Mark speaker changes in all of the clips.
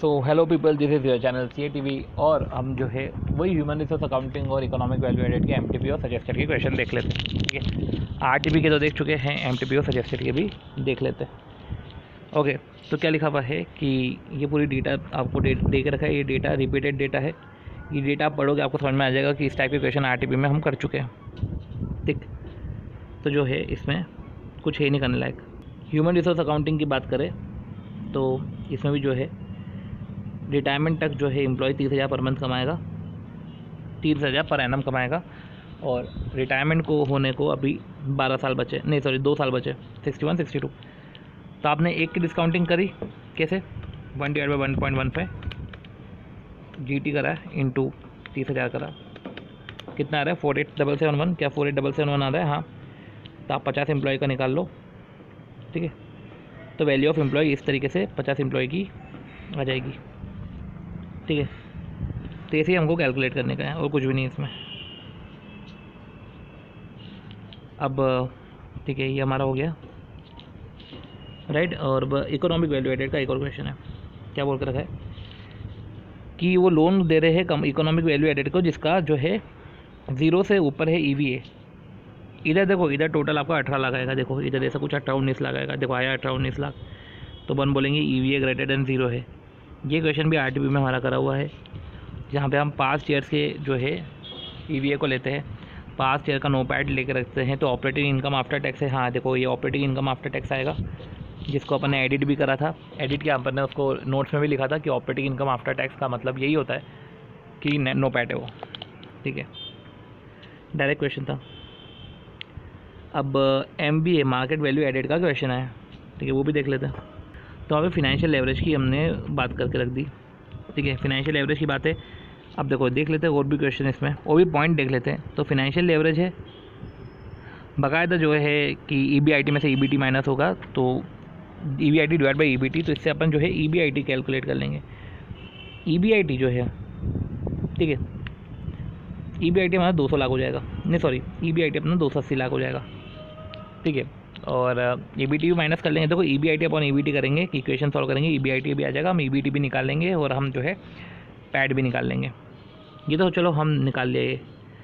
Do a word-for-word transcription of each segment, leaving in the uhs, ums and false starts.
Speaker 1: So hello people, this is your channel C A T V और हम जो है वही ह्यूमन रिसोर्स अकाउंटिंग और इकोनॉमिक वैल्यू एडेड के एम टी पी और सजेस्टेड के क्वेश्चन देख लेते हैं। ठीक है, आर टी पी के तो देख चुके हैं, एम टी पी और सजेस्टेड के भी देख लेते हैं। ओके, तो क्या लिखा हुआ है कि ये पूरी डेटा आपको दे के रखा है। ये डेटा रिपीटेड डेटा है। ये डेटा आप पढ़ोगे आपको समझ में आ जाएगा कि इस टाइप के क्वेश्चन आर टी पी में हम कर चुके हैं। ठीक, तो जो है इसमें कुछ है नहीं करने लायक। ह्यूमन रिसोर्स अकाउंटिंग की बात करें तो इसमें भी जो है रिटायरमेंट तक जो है एम्प्लॉय तीस हज़ार पर मंथ कमाएगा, तीस हज़ार पर एनम कमाएगा। और रिटायरमेंट को होने को अभी बारह साल बचे, नहीं सॉरी दो साल बचे, सिक्सटी वन सिक्सटी टू। तो आपने एक की डिस्काउंटिंग करी कैसे, one divide by one point one five G T करा इंटू तीस हज़ार करा, कितना आ रहा है four eight double seven one. क्या four eight double seven one आ रहा है? हाँ, तो आप पचास एम्प्लॉय का निकाल लो। ठीक है, तो वैल्यू ऑफ एम्प्लॉय इस तरीके से पचास एम्प्लॉय की आ जाएगी। ठीक है, तो ऐसे ही हमको कैलकुलेट करने का है और कुछ भी नहीं इसमें। अब ठीक है, ये हमारा हो गया राइट। और इकोनॉमिक वैल्यू एडेड का एक और क्वेश्चन है। क्या बोल कर रखा है कि वो लोन दे रहे हैं कम इकोनॉमिक वैल्यू एडेड को जिसका जो है ज़ीरो से ऊपर है ई वी ए। इधर देखो, इधर टोटल आपका अठारह लाख आएगा। देखो इधर ऐसा कुछ अठारह उन्नीस लाख आएगा। देखो आया अठारह उन्नीस लाख, तो वन बोलेंगे E V A greater than zero है। ये क्वेश्चन भी आर टी पी में हमारा करा हुआ है, जहाँ पे हम पाँच ईयर्स के जो है ई वी ए को लेते हैं, पाँच ईयर का नो पैड लेकर रखते हैं। तो ऑपरेटिंग इनकम आफ्टर टैक्स है। हाँ देखो, ये ऑपरेटिंग इनकम आफ्टर टैक्स आएगा, जिसको अपन ने एडिट भी करा था। एडिट किया अपन ने, उसको नोट्स में भी लिखा था कि ऑपरेटिंग इनकम आफ्टर टैक्स का मतलब यही होता है कि नो पैड है वो। ठीक है, डायरेक्ट क्वेश्चन था। अब M B A market value added का क्वेश्चन है। ठीक है, वो भी देख लेते हैं। तो अभी फिनेंशियल लेवरेज की हमने बात करके रख दी। ठीक है, फिनेंशियल लेवरेज की बात है। अब देखो देख लेते हैं और भी क्वेश्चन इसमें, और भी पॉइंट देख लेते हैं। तो फिनेंशियल लेवरेज है, बाकायदा जो है कि ई बी आई टी में से ई बी टी माइनस होगा, तो E B I T divide by E B T. तो इससे अपन जो है E B I T calculate कर लेंगे। ई बी आई टी जो है, ठीक है, ई बी आई टी हमारा दो सौ लाख हो जाएगा, नहीं sorry E B I T अपना दो सौ अस्सी लाख हो जाएगा। ठीक है, और ई बी टी भी माइनस कर लेंगे। देखो ई बी आई टी अपन ई बी टी करेंगे, इक्वेशन सॉल्व करेंगे, ई बी आई टी भी आ जाएगा, हम ई बी टी भी निकाल लेंगे और हम जो है पैड भी निकाल लेंगे। ये तो चलो हम निकाल लिए।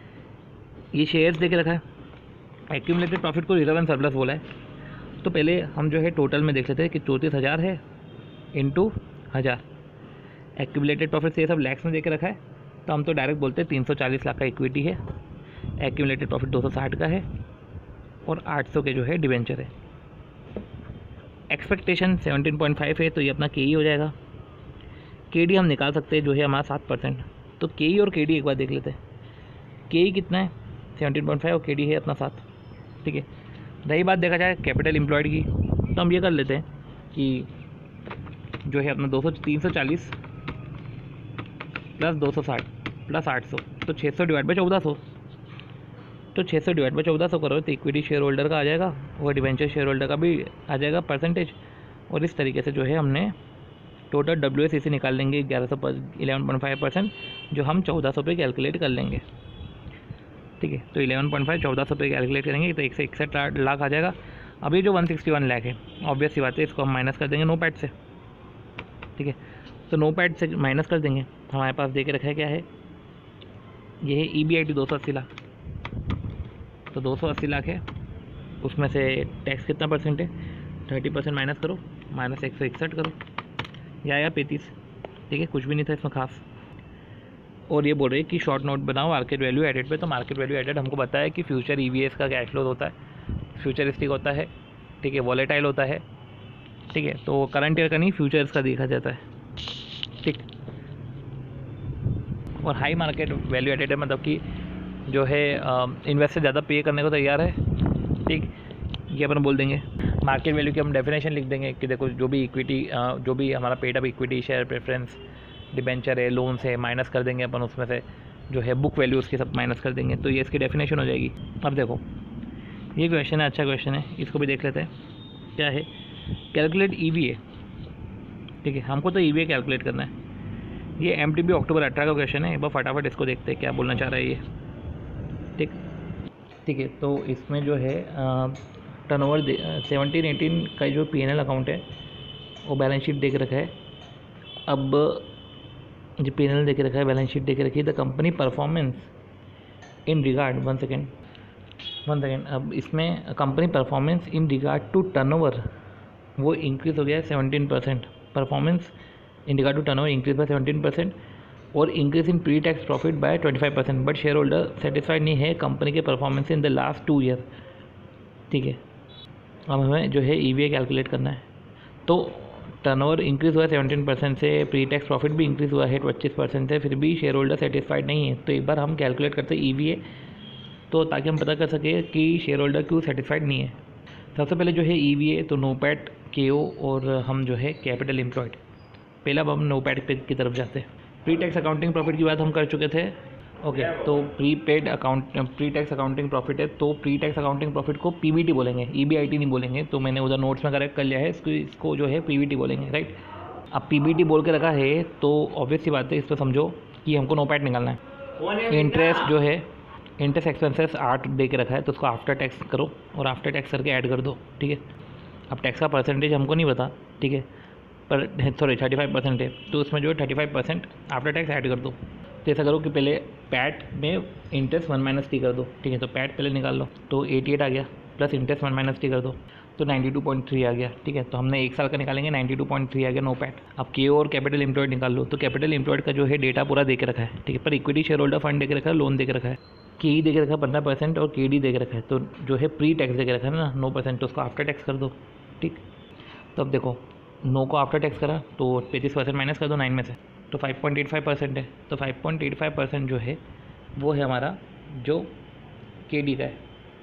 Speaker 1: ये शेयर्स देके रखा है, एक्यूमुलेटेड प्रॉफिट को रिजर्व एंड सरप्लस बोला है। तो पहले हम जो है टोटल में देख लेते हैं कि चौंतीस हज़ार है इंटू हज़ार। एक्यूमुलेटेड प्रॉफिट से ये सब लैक्स में देके रखा है, तो हम तो डायरेक्ट बोलते हैं तीन सौ चालीस लाख का इक्विटी है, एक्यूमुलेटेड प्रॉफिट दो सौ साठ का है और आठ सौ के जो है डिवेंचर है। एक्सपेक्टेशन सत्रह पॉइंट पाँच है, तो ये अपना के ई हो जाएगा। के डी हम निकाल सकते हैं जो है हमारा सात परसेंट। तो के ई और के डी एक बार देख लेते हैं। के ई कितना है, सत्रह पॉइंट पाँच, और के डी है अपना सात। ठीक है, रही बात देखा जाए कैपिटल एम्प्लॉयड की, तो हम ये कर लेते हैं कि जो है अपना दो सौ तीन सौ चालीस प्लस दो सौ साठ प्लस आठ सौ, तो छः सौ डिवाइड बाई चौदह सौ। तो छः सौ डिवाइड बाई चौदह सौ करो तो इक्विटी शेयर होल्डर का आ जाएगा और डिवेंचर शेयर होल्डर का भी आ जाएगा परसेंटेज। और इस तरीके से जो है हमने टोटल डब्ल्यू एस इसे निकाल लेंगे ग्यारह सौ पर इलेवन पॉइंट फाइव परसेंट, जो हम चौदह सौ पे कैलकुलेट कर लेंगे। ठीक है, तो इलेवन पॉइंट फाइव चौदह सौ पे कैलकुलेट करेंगे तो एक सौ इकसठ लाख आ जाएगा। अभी जो वन सिक्सटी वन लाख है, ऑब्वियस सी बात है, इसको हम माइनस कर देंगे नो पैड से। ठीक है, तो नो पैड से माइनस कर देंगे। हमारे पास दे के रखा है क्या है, ये है ई बी आई टी दो सौ अस्सी लाख। तो दो सौ अस्सी लाख है, उसमें से टैक्स कितना परसेंट है, थर्टी परसेंट माइनस करो, माइनस एक सौ इकसठ करो, यह आएगा पैंतीस। ठीक है, कुछ भी नहीं था इसमें खास। और ये बोल रहे हैं कि शॉर्ट नोट बनाओ मार्केट वैल्यू एडेड पे। तो मार्केट वैल्यू एडेड हमको बताया कि फ्यूचर ई वी एस का कैश फ्लो होता है, फ्यूचरिस्टिक होता है। ठीक है, वॉलेटाइल होता है। ठीक है, तो करंट ईयर का नहीं फ्यूचर्स का देखा जाता है। ठीक, और हाई मार्केट वैल्यू एडेड है मतलब कि जो है इन्वेस्टर ज़्यादा पे करने को तैयार है। ठीक, ये अपन बोल देंगे। मार्केट वैल्यू की हम डेफिनेशन लिख देंगे कि देखो जो भी इक्विटी जो भी हमारा paid up equity share preference debenture है लोन्स है माइनस कर देंगे अपन, उसमें से जो है बुक वैल्यू उसके सब माइनस कर देंगे। तो ये इसकी डेफिनेशन हो जाएगी। अब देखो ये क्वेश्चन है, अच्छा क्वेश्चन है, इसको भी देख लेते हैं। क्या है, कैलकुलेट ई वी ए। ठीक है, हमको तो ई वी ए कैलकुलेट करना है। ये एम टी पी अक्टूबर अठारह का क्वेश्चन है, एक बार फटाफट इसको देखते हैं क्या बोलना चाह रहा है ये। ठीक ठीक है, तो इसमें जो है टर्नओवर सेवनटीन एटीन का जो पी एन एल अकाउंट है वो बैलेंस शीट देख रखा है। अब जो पी एन एल दे के रखा है, बैलेंस शीट दे के रखी है, the company performance in regard one second one second अब इसमें company performance in regard to turnover वो इंक्रीज हो गया है seventeen percent. Performance in regard to turnover increase by seventeen percent और increase in pre tax profit by twenty five percent, but share holder satisfied नहीं है company के performance in the last two year. ठीक है, अब हमें जो है ई वी ए कैलकुलेट करना है। तो टर्नओवर इंक्रीज़ हुआ है सेवनटीन परसेंट से, प्री टैक्स प्रॉफिट भी इंक्रीज़ हुआ है पच्चीस परसेंट से, फिर भी शेयर होल्डर सेटिस्फाइड नहीं है। तो एक बार हम कैलकुलेट करते हैं ई वी ए, तो ताकि हम पता कर सकें कि शेयर होल्डर क्यों सेटिस्फाइड नहीं है। सबसे पहले जो है ई वी ए, तो नोपैट, के ओ और हम जो है कैपिटल एम्प्लॉयड। पहला अब हम नोपैट पे की तरफ जाते हैं। प्री टैक्स अकाउंटिंग प्रॉफिट की बात हम कर चुके थे। ओके okay, तो pre paid account pre tax accounting profit है, तो प्री टैक्स अकाउंटिंग प्रॉफिट को पी बी टी बोलेंगे, ई बी आई टी नहीं बोलेंगे। तो मैंने उधर नोट्स में करेक्ट कर लिया है, इसको इसको जो है पी बी टी बोलेंगे, राइट। अब पी बी टी बोल के रखा है तो ऑब्वियस सी बात है, इस पर समझो कि हमको नोपैट निकालना है। इंटरेस्ट जो है, इंटरेस्ट एक्सपेंसेस आठ दे के रखा है, तो उसको आफ्टर टैक्स करो और आफ्टर टैक्स करके ऐड कर दो। ठीक है, अब टैक्स का परसेंटेज हमको नहीं पता, ठीक है, पर सॉरी थर्टी फाइव परसेंट है, तो उसमें जो है thirty five percent after tax add कर दो। तो ऐसा करो कि पहले पैट में इंटरेस्ट वन माइनस टी कर दो। ठीक है, तो पैट पहले निकाल लो, तो एटी एट आ गया, plus interest one minus T कर दो तो नाइन्टी टू पॉइंट थ्री आ गया। ठीक है, तो हमने एक साल का निकालेंगे, नाइन्टी टू पॉइंट थ्री आ गया नो पैट। अब के और कैपिटल एम्प्लॉयड निकाल लो, तो कैपिटल एम्प्लॉयड का जो है डेटा पूरा दे के रखा है। ठीक है, पर इक्विटी शेयर होल्डर फंड दे के रखा है, लोन दे के रखा है, के ई दे के रखा है पंद्रह परसेंट और के डी दे के रखा है, तो जो है प्री टैक्स दे के रखा है ना नौ परसेंट, तो उसको आफ्टर टैक्स कर दो। ठीक, तो अब देखो नो को आफ्टर टैक्स करा तो पैंतीस परसेंट माइनस कर दो नाइन में से, तो five point eight five percent है। तो five point eight five percent जो है वो है हमारा जो के डी का है,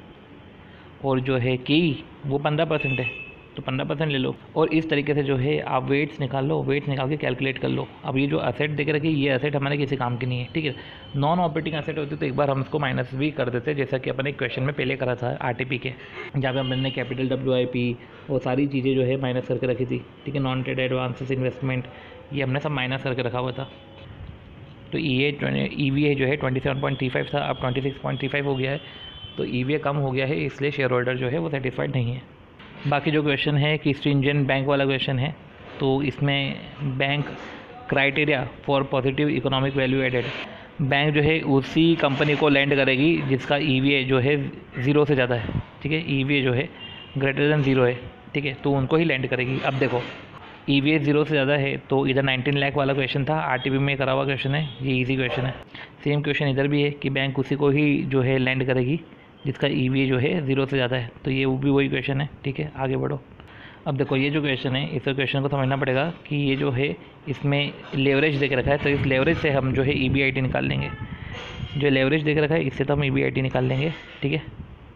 Speaker 1: और जो है के ई वो पंद्रह परसेंट है, तो पंद्रह परसेंट ले लो। और इस तरीके से जो है आप वेट्स निकाल लो, वेट्स निकाल के कैलकुलेट कर लो। अब ये जो असेट देख रखी ये असेट हमारे किसी काम की नहीं है। ठीक है, नॉन ऑपरेटिंग असेट होती तो एक बार हम इसको माइनस भी कर देते, जैसा कि अपने क्वेश्चन में पहले करा था आर टी पी के, जहाँ पे हमने कैपिटल डब्ल्यू आई पी वो सारी चीज़ें जो है माइनस करके रखी थी। ठीक है, नॉन ट्रेड एडवांसेस इन्वेस्टमेंट ये हमने सब माइनस करके रखा हुआ था। तो ई ए ई वी ए जो है twenty seven point three five था, अब twenty six point three five हो गया है, तो ई वी ए कम हो गया है, इसलिए शेयर होल्डर जो है वो सेटिस्फाइड नहीं है। बाकी जो क्वेश्चन है कि स्ट्रिंजेंट बैंक वाला क्वेश्चन है, तो इसमें bank criteria for positive economic value added, bank जो है उसी कंपनी को लैंड करेगी जिसका ई वी ए जो है ज़ीरो से ज़्यादा है। ठीक है, ई वी ए जो है ग्रेटर देन ज़ीरो है, ठीक है, तो उनको ही लैंड करेगी। अब देखो ई वी ए ज़ीरो से ज़्यादा है, तो इधर नाइनटीन लाख वाला क्वेश्चन था, आर टी पी में करा हुआ क्वेश्चन है, ये इजी क्वेश्चन है। सेम क्वेश्चन इधर भी है कि बैंक उसी को ही जो है लैंड करेगी जिसका ई वी ए जो है ज़ीरो से ज़्यादा है, तो ये भी वही क्वेश्चन है। ठीक है, आगे बढ़ो। अब देखो ये जो क्वेश्चन है, इस क्वेश्चन को समझना पड़ेगा कि ये जो है इसमें लेवरेज देख रखा है, तो इस लेवरेज से हम जो है ई बी आई टी निकाल लेंगे। जो लेवरेज देख रखा है इससे तो हम ई बी आई टी निकाल लेंगे। ठीक है,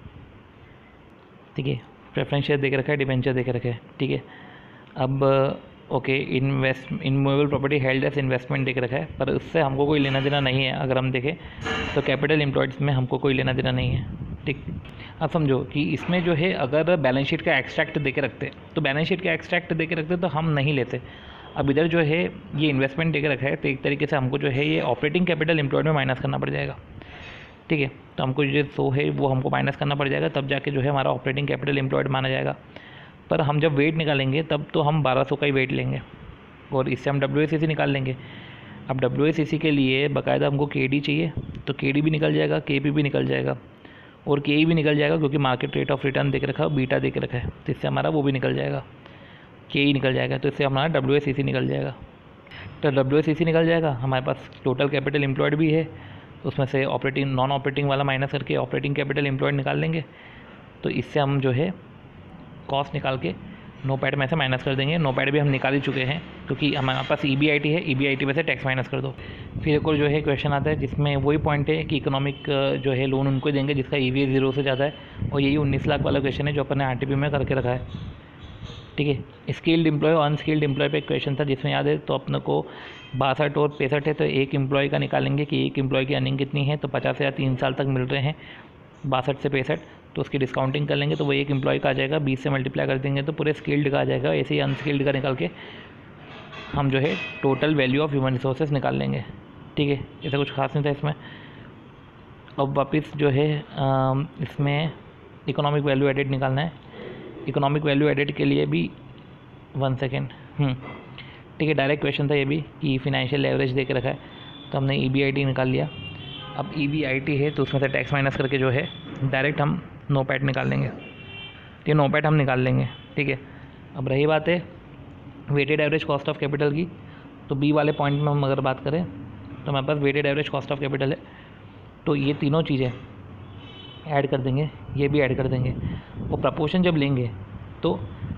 Speaker 1: ठीक है, प्रेफरेंस शेयर देख रखा है, डिबेंचर देख रखा है। ठीक है, अब okay, invest immovable property held as investment देख रखा है, पर उससे हमको कोई लेना देना नहीं है। अगर हम देखें तो कैपिटल एम्प्लॉयड्स में हमको कोई लेना देना नहीं है। ठीक, अब समझो कि इसमें जो है अगर बैलेंस शीट का एक्सट्रैक्ट दे के रखते, तो बैलेंस शीट का एक्सट्रैक्ट दे के रखते तो हम नहीं लेते। अब इधर जो है ये इन्वेस्टमेंट दे के रखा है, तो एक तरीके से हमको जो है ये ऑपरेटिंग कैपिटल एम्प्लॉयड में माइनस करना पड़ जाएगा। ठीक है, तो हमको जो सो है वो हमको माइनस करना पड़ जाएगा, तब जाके जो है हमारा ऑपरेटिंग कैपिटल एम्प्लॉयड माना जाएगा। पर हम जब वेट निकालेंगे तब तो हम बारह सौ का ही वेट लेंगे, और इससे हम डब्ल्यू ए सी सी निकाल लेंगे। अब डब्ल्यू ए सी सी के लिए बाकायदा हमको के डी चाहिए, तो के डी भी निकल जाएगा, के पी भी निकल जाएगा, और के ई भी निकल जाएगा, क्योंकि मार्केट रेट ऑफ रिटर्न देख रखा है, बीटा देख रखा है, तो इससे हमारा वो भी निकल जाएगा, के ई निकल जाएगा, तो इससे हमारा डब्ल्यू ए सी सी निकल जाएगा। तो डब्ल्यू ए सी सी निकल जाएगा, हमारे पास टोटल कैपिटल एम्प्लॉयड भी है, उसमें से ऑपरेटिंग नॉन ऑपरेटिंग वाला माइनस करके ऑपरेटिंग कैपिटल एम्प्लॉयड निकाल लेंगे। तो इससे हम जो है कॉस्ट निकाल के नो पैड में से माइनस कर देंगे। नो पैड भी हम निकाल ही चुके हैं, क्योंकि हमारे पास ई बी आई टी है, ई बी आई टी में से टैक्स माइनस कर दो। फिर एक और जो है क्वेश्चन आता है जिसमें वही पॉइंट है कि इकोनॉमिक जो है लोन उनको देंगे जिसका ई वी ए ज़ीरो से ज़्यादा है, और यही उन्नीस लाख वाला क्वेश्चन है जो अपन ने आर टी पी में करके रखा है। ठीक है, स्किल्ड एम्प्लॉय और अनस्किल्ड एम्प्लॉय पे क्वेश्चन था, जिसमें याद है तो अपने को बासठ और पैंसठ है, तो एक एम्प्लॉय का निकालेंगे कि एक एम्प्लॉय की अर्निंग कितनी है, तो पचास हज़ार तीन साल तक मिल रहे हैं बासठ से पैंसठ, तो उसकी डिस्काउंटिंग कर लेंगे तो वो एक एम्प्लॉय का आ जाएगा, बीस से मल्टीप्लाई कर देंगे तो पूरे स्किल्ड का आ जाएगा। ऐसे ही अनस्किल्ड का निकाल के हम जो है total value of human resources निकाल लेंगे। ठीक है, ऐसा कुछ खास नहीं था इसमें। अब वापस जो है इसमें इकोनॉमिक वैल्यू एडेड निकालना है। इकोनॉमिक वैल्यू एडेड के लिए भी वन सेकेंड ठीक है। डायरेक्ट क्वेश्चन था ये भी कि फिनेंशियल लेवरेज दे के रखा है, तो हमने ई बी आई टी निकाल लिया। अब ई बी आई टी है तो उसमें से टैक्स माइनस करके जो है डायरेक्ट हम नोपैट निकाल लेंगे, ये नोपैट हम निकाल लेंगे, ठीक है। अब रही बात है weighted average cost of capital की, तो बी वाले पॉइंट में हम अगर बात करें तो हमारे पास weighted average cost of capital है, तो ये तीनों चीज़ें ऐड कर देंगे, ये भी ऐड कर देंगे। और प्रपोर्शन जब लेंगे तो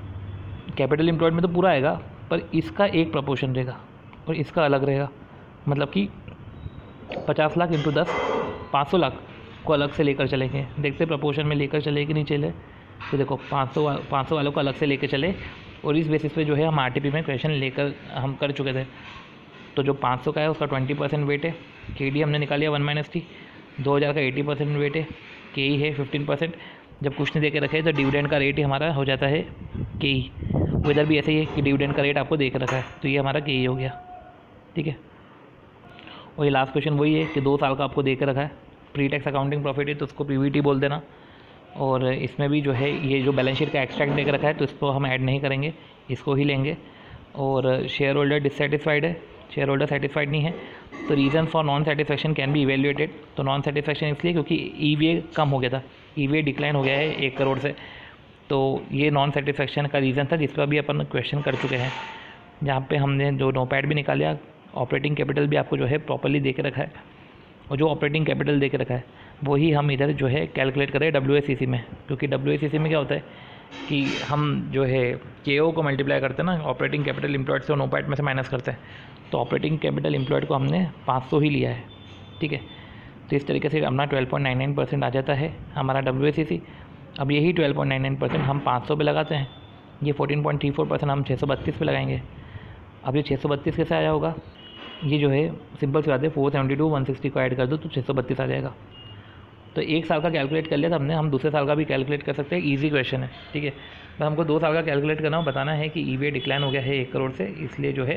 Speaker 1: कैपिटल एम्प्लॉयड में तो पूरा आएगा, पर इसका एक प्रपोर्शन रहेगा और इसका अलग रहेगा। मतलब कि पचास लाख इंटू दस पाँच सौ लाख को अलग से लेकर चलेंगे। देखते प्रपोर्शन में लेकर चले कि नहीं चले। तो देखो पाँच सौ पाँच सौ वालों को अलग से लेकर चले, और इस बेसिस पे जो है हम आर टी पी में क्वेश्चन लेकर हम कर चुके थे। तो जो पाँच सौ का है उसका ट्वेंटी परसेंट वेट है, के डी हमने निकाल लिया वन माइनस टी। दो हज़ार का एटी परसेंट वेट है, के ई है फिफ्टीन परसेंट। जब कुछ नहीं दे के रखे तो डिविडेंड का रेट ही हमारा हो जाता है के ई। इधर भी ऐसे ही है कि डिविडेंड का रेट आपको देख रखा है, तो ये हमारा के ई हो गया, ठीक है। और ये लास्ट क्वेश्चन वही है कि दो साल का आपको दे के रखा है, प्री टैक्स अकाउंटिंग प्रॉफिट है तो उसको पी वी टी बोल देना। और इसमें भी जो है ये जो बैलेंस शीट का एक्सट्रैक्ट दे के रखा है तो इसको हम ऐड नहीं करेंगे, इसको ही लेंगे। और शेयर होल्डर डिससेटिस्फाइड है, शेयर होल्डर सेटिस्फाइड नहीं है, तो reason for non satisfaction can be evaluated. तो नॉन सेटिस्फैक्शन इसलिए क्योंकि ई वी ए कम हो गया था, ई वी ए डिक्लाइन हो गया है एक करोड़ से, तो ये नॉन सेटिस्फैक्शन का रीज़न था, जिस पर भी अपन क्वेश्चन कर चुके हैं, जहाँ पे हमने जो नोपैड भी निकाला, ऑपरेटिंग कैपिटल भी आपको जो है प्रॉपर्ली दे के रखा है। और जो ऑपरेटिंग कैपिटल दे के रखा है वही हम इधर जो है कैलकुलेट करें डब्ल्यू ए सी सी में, क्योंकि डब्ल्यू ए सी सी में क्या होता है कि हम जो है के ओ को मल्टीप्लाई करते हैं ना ऑपरेटिंग कैपिटल एम्प्लॉयड से, और नोपैड में से माइनस करते हैं। तो ऑपरेटिंग कैपिटल एम्प्लॉयड को हमने पाँच सौ ही लिया है, ठीक है। तो इस तरीके से अपना twelve point nine nine percent आ जाता है हमारा डब्ल्यू ए सी सी। अब यही twelve point nine nine percent हम पाँच सौ पे लगाते हैं, ये fourteen point three four percent हम छः सौ बत्तीस पे लगाएंगे। अब ये छः सौ बत्तीस कैसे आया होगा, ये जो है सिंपल सी बात है, four seventy two one sixty को ऐड कर दो तो छः सौ बत्तीस आ जाएगा। तो एक साल का कैलकुलेट कर लिया था हमने, हम दूसरे साल का भी कैलकुलेट कर सकते हैं, इजी क्वेश्चन है, ठीक है। तो हमको दो साल का कैलकुलेट करना हो, बताना है कि ई वी ए डिक्लाइन हो गया है एक करोड़ से, इसलिए जो है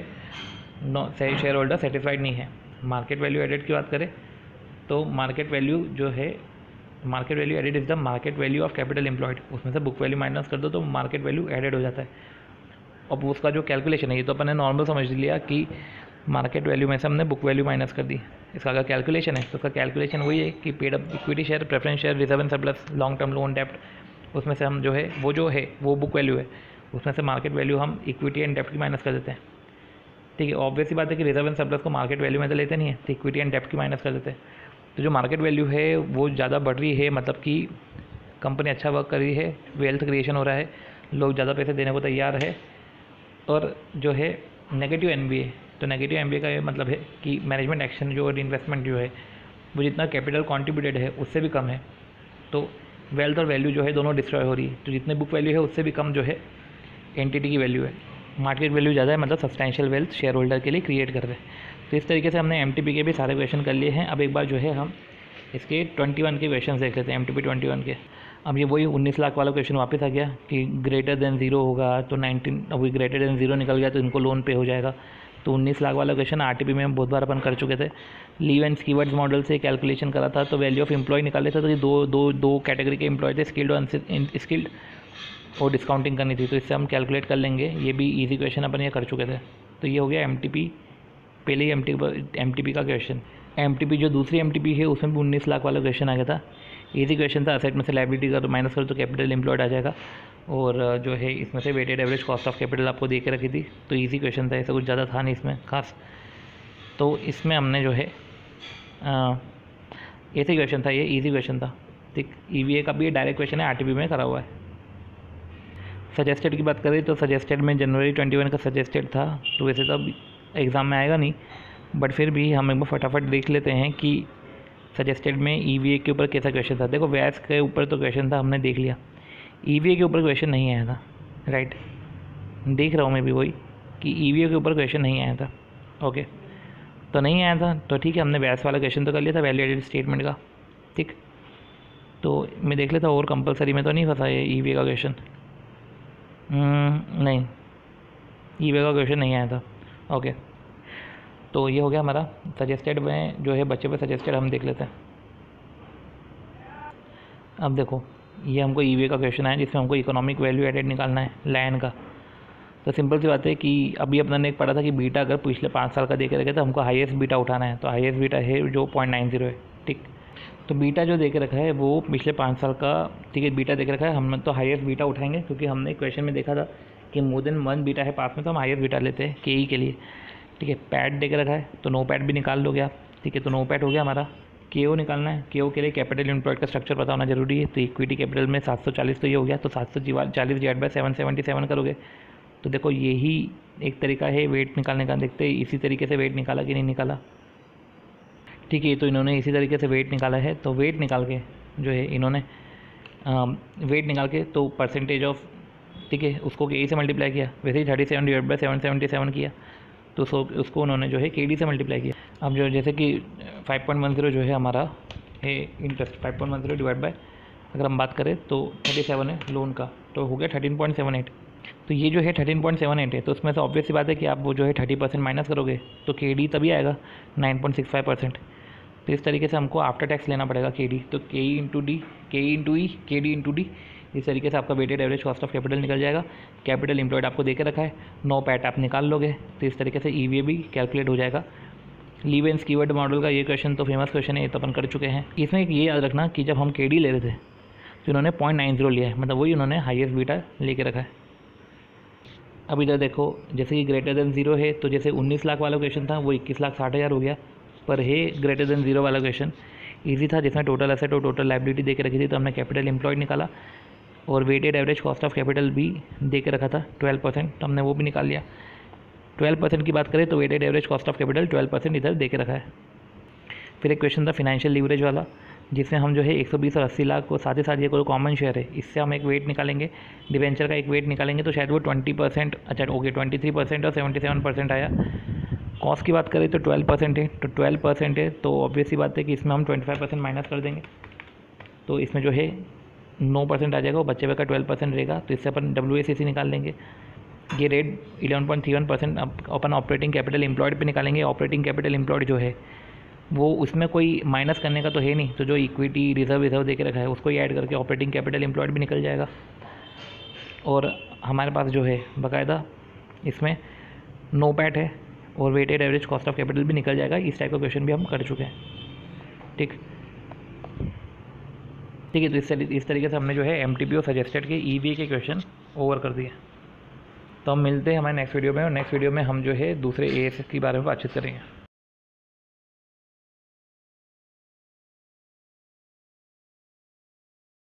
Speaker 1: नो शेयर होल्डर सेटिस्फाइड नहीं है। मार्केट वैल्यू एडेड की बात करें तो मार्केट वैल्यू जो है, market value added is the market value of capital employed, उसमें से बुक वैल्यू माइनस कर दो तो मार्केट वैल्यू एडेड हो जाता है। अब उसका जो कैलकुलेशन है, ये तो अपन ने नॉर्मल समझ लिया कि मार्केट वैल्यू में से हमने बुक वैल्यू माइनस कर दी। इसका अगर कैलकुलेशन है तो उसका कैलकुलेशन वही है कि paid up equity share, preference share, reserve and surplus, long term loan, डेप्ट, उसमें से हम जो है वो जो है वो बुक वैल्यू है, उसमें से मार्केट वैल्यू हम इक्विटी एंड डेप्ट की माइनस कर देते हैं, ठीक है। ऑब्वियस ही बात है कि रिजर्व एंड सरप्लस को मार्केट वैल्यू में तो लेते नहीं है, तो इक्विटी एंड डेप्ट की माइनस कर देते हैं। तो जो मार्केट वैल्यू है वो ज़्यादा बढ़ रही है, मतलब कि कंपनी अच्छा वर्क कर रही है, वेल्थ क्रिएशन हो रहा है, लोग ज़्यादा पैसे देने को तैयार है। और जो है नेगेटिव एन बी ए, तो नेगेटिव एन बी ए का ये मतलब है कि मैनेजमेंट एक्शन जो और इन्वेस्टमेंट जो है वो जितना कैपिटल कॉन्ट्रीब्यूटेड है उससे भी कम है, तो वेल्थ और वैल्यू जो है दोनों डिस्ट्रॉय हो रही है। तो जितने बुक वैल्यू है उससे भी कम जो है एंटिटी की वैल्यू है, मार्केट वैल्यू ज़्यादा है, मतलब सब्सटैंशियल वेल्थ शेयर होल्डर के लिए क्रिएट कर रहे हैं। तो इस तरीके से हमने एम टी पी के भी सारे क्वेश्चन कर लिए हैं। अब एक बार जो है हम इसके ट्वेंटी वन के क्वेश्चन देख लेते हैं, M T P twenty one के। अब ये वही उन्नीस लाख वाला क्वेश्चन वापस आ गया कि ग्रेटर देन जीरो होगा तो नाइनटीन, अब ग्रेटर देन जीरो निकल गया तो इनको लोन पे हो जाएगा। तो उन्नीस लाख वाला क्वेश्चन आर टी पी में हम बहुत बार अपन कर चुके थे। लीव एंड कीवर्ड्स मॉडल से कैलकुलेशन करा था, तो वैल्यू ऑफ एम्प्लॉय निकाले थे, तो ये दो दो दो कैटेगरी के एम्प्लॉय थे, स्किल्ड और अनस्किल्ड, और डिस्काउंटिंग करनी थी, तो इससे हम कैलकुलेट कर लेंगे। ये भी इजी क्वेश्चन अपन ये कर चुके थे। तो ये हो गया एम टी पी, पहले ही M T M T P का क्वेश्चन। एम टी पी जो दूसरी एम टी पी है उसमें भी उन्नीस लाख वाला क्वेश्चन आ गया था, इजी क्वेश्चन था। असेट में से लायबिलिटी का माइनस करो तो कैपिटल एम्प्लॉयड आ जाएगा, और जो है इसमें से weighted average cost of capital आपको दे के रखी थी, तो इजी क्वेश्चन था, ऐसा कुछ ज़्यादा था नहीं इसमें खास। तो इसमें हमने जो है ऐसे क्वेश्चन था, ये इजी क्वेश्चन था, ठीक। ई वी ए का भी डायरेक्ट क्वेश्चन है, आर टी पी में करा हुआ है। सजेस्टेड की बात करें तो सजेस्टेड में जनवरी ट्वेंटी वन का सजेस्टेड था, तो वैसे तो अब एग्ज़ाम में आएगा नहीं, बट फिर भी हम एक बार फटाफट देख लेते हैं कि सजेस्टेड में ई वी ए के ऊपर कैसा क्वेश्चन था। देखो वैस के ऊपर तो क्वेश्चन था, हमने देख लिया, ई वी ए के ऊपर क्वेश्चन नहीं आया था, राइट। देख रहा हूँ मैं भी वही कि ई वी ए के ऊपर क्वेश्चन नहीं आया था, ओके। तो नहीं आया था तो ठीक है, हमने वैस वाला क्वेश्चन तो कर लिया था वैल्यू एडेड स्टेटमेंट का, ठीक। तो मैं देख लेता और कंपलसरी में तो नहीं फंसा ये ई वी ए का क्वेश्चन, नहीं, ई वी ए का क्वेश्चन नहीं आया था, ओके। तो ये हो गया हमारा सजेस्टेड में जो है बच्चे पे सजेस्टेड हम देख लेते हैं। अब देखो ये हमको ई वी ए का क्वेश्चन है जिसमें हमको इकोनॉमिक वैल्यू एडेड निकालना है लैंड का। तो सिंपल सी बात है कि अभी अपने ने एक पढ़ा था कि बीटा अगर पिछले पाँच साल का दे के रखे तो हमको हाईएस्ट बीटा उठाना है, तो हाईएस्ट बीटा है जो पॉइंट नाइन जीरो है। ठीक, तो बीटा जो दे के रखा है वो पिछले पाँच साल का, ठीक है, बीटा दे के रखा है, हम तो हाईएस्ट बीटा उठाएंगे क्योंकि हमने क्वेश्चन में देखा था कि मोर देन वन बीटा है पास में, तो हम हाईएस्ट बीटा लेते हैं के ई के लिए। ठीक है, पैड दे के रखा है तो नो पैड भी निकाल लोगे आप। ठीक है, तो नो पैड हो गया हमारा। के ओ निकालना है, के ओ के लिए कैपिटल एम्प्लॉयड का स्ट्रक्चर पता होना जरूरी है। तो इक्विटी कैपिटल में सात सौ चालीस तो ये हो गया, तो सात सौ चालीस divide by seven seventy seven करोगे तो देखो यही एक तरीका है वेट निकालने का। देखते हैं इसी तरीके से वेट निकाला कि नहीं निकाला। ठीक है, तो इन्होंने इसी तरीके से वेट निकाला है, तो वेट निकाल के जो है इन्होंने वेट निकाल के तो परसेंटेज ऑफ, ठीक है, उसको के ई से मल्टीप्लाई किया। वैसे ही thirty seven divide by seven seventy seven किया तो सो उसको उन्होंने जो है के डी से मल्टीप्लाई किया। अब जो जैसे कि फाइव पॉइंट वन जीरो जो है हमारा है interest, five point one zero divide by अगर हम बात करें तो थर्टी सेवन है लोन का, तो हो गया थर्टीन पॉइंट सेवन एट। तो ये जो है थर्टीन पॉइंट सेवन एट है, तो उसमें से ऑब्वियस सी बात है कि आप वो जो है थर्टी परसेंट माइनस करोगे तो के डी तभी आएगा nine point six five percent. तो इस तरीके से हमको आफ्टर टैक्स लेना पड़ेगा के डी, तो के ई इंटू डी, के ई इंटू ई, के डी इंटू डी, इस तरीके से आपका weighted average cost of capital निकल जाएगा। कैपिटल एम्प्लॉयड आपको देके रखा है, नो पैट आप निकाल लोगे, तो इस तरीके से ई वी ए भी कैलकुलेट हो जाएगा। लीव एंड कीवर्ड मॉडल का ये क्वेश्चन तो फेमस क्वेश्चन है, ये तो अपन कर चुके हैं। इसमें एक ये याद रखना कि जब हम के डी ले रहे थे तो इन्होंने पॉइंट नाइन जीरो लिया है, मतलब वही उन्होंने हाईएस्ट बीटा लेके रखा है। अब इधर देखो जैसे कि ग्रेटर देन जीरो है, तो जैसे उन्नीस लाख वाला क्वेश्चन था वो इक्कीस लाख साठ हज़ार हो गया, पर है ग्रेटर देन जीरो वाला क्वेश्चन ईजी था, जिसमें टोटल एसेट और टोटल लाइबिलिटी दे के रखी थी, तो हमने कैपिटल एम्प्लॉयड निकाला और weighted average cost of capital भी दे के रखा था ट्वेल्व परसेंट, तो हमने वो भी निकाल लिया। ट्वेल्व परसेंट की बात करें तो weighted average cost of capital twelve percent इधर दे के रखा है। फिर एक क्वेश्चन था फिनेंशियल लीवरेज वाला, जिसमें हम जो है एक सौ बीस और अस्सी लाख को साथ ही साथ ये कोई कॉमन शेयर है, इससे हम एक वेट निकालेंगे, डिवेंचर का एक वेट निकालेंगे, तो शायद वो ट्वेंटी परसेंट, अच्छा ओके ट्वेंटी थ्री परसेंट और सेवेंटी सेवन परसेंट आया। कॉस्ट की बात करें तो ट्वेल्व परसेंट है, तो ट्वेल्व परसेंट है तो ऑब्वियस सी बात है कि इसमें हम ट्वेंटी फाइव परसेंट माइनस कर देंगे, तो इसमें जो है नौ परसेंट आ जाएगा, और बच्चे हुए का ट्वेल्व परसेंट रहेगा, तो इससे अपन डब्ल्यू ए सी सी निकाल लेंगे। ये rate eleven point three one percent अपन ऑपरेटिंग कैपिटल एम्प्लॉयड पे निकालेंगे। ऑपरेटिंग कैपिटल एम्प्लॉयड जो है वो उसमें कोई माइनस करने का तो है नहीं, तो जो इक्विटी रिजर्व रिजर्व दे के रखा है उसको ही ऐड करके ऑपरेटिंग कैपिटल एम्प्लॉयड भी निकल जाएगा। और हमारे पास जो है बाकायदा इसमें नो पैट है और weighted average cost of capital भी निकल जाएगा। इस टाइप का क्वेश्चन भी हम कर चुके हैं। ठीक ठीक है, तो इस इस तरीके से हमने जो है M T P O suggested के ई वी ए के क्वेश्चन ओवर कर दिए। तो हम मिलते हैं हमारे नेक्स्ट वीडियो में, और नेक्स्ट वीडियो में हम जो है दूसरे ए एस की बारे में बातचीत करेंगे।